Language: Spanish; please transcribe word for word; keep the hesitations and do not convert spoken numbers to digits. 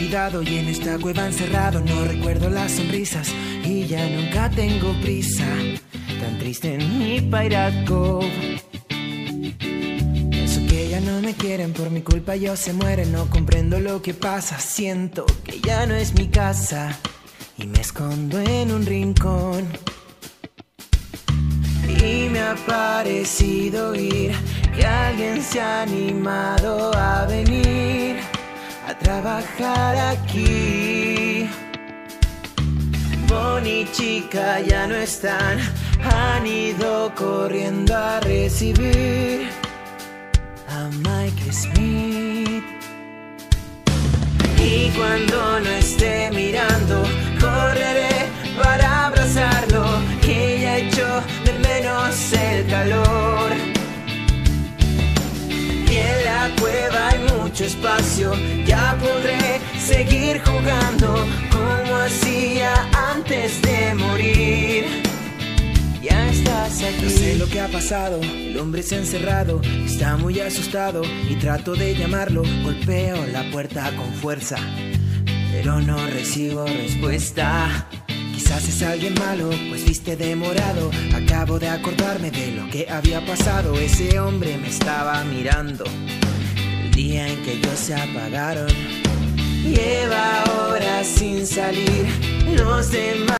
olvidado y en esta cueva encerrado. No recuerdo las sonrisas y ya nunca tengo prisa. Tan triste en mi Pirate Cove. Pienso que ya no me quieren, por mi culpa ellos se mueren. No comprendo lo que pasa, siento que ya no es mi casa y me escondo en un rincón. Y me ha parecido oír que alguien se ha animado a venir a trabajar aquí. Bonnie y Chica ya no están, han ido corriendo a recibir a Mike Smith. Y cuando no esté mirando, correré para abrazarlo, que ya echó de menos el calor. Y en la cueva hay mucho espacio, ya podré seguir jugando como hacía antes de morir. Ya estás aquí. No sé lo que ha pasado, el hombre se ha encerrado, está muy asustado y trato de llamarlo. Golpeo la puerta con fuerza, pero no recibo respuesta. Quizás es alguien malo, pues viste de morado. Acabo de acordarme de lo que había pasado. Ese hombre me estaba mirando el día en que ellos se apagaron. Lleva horas sin salir, los demás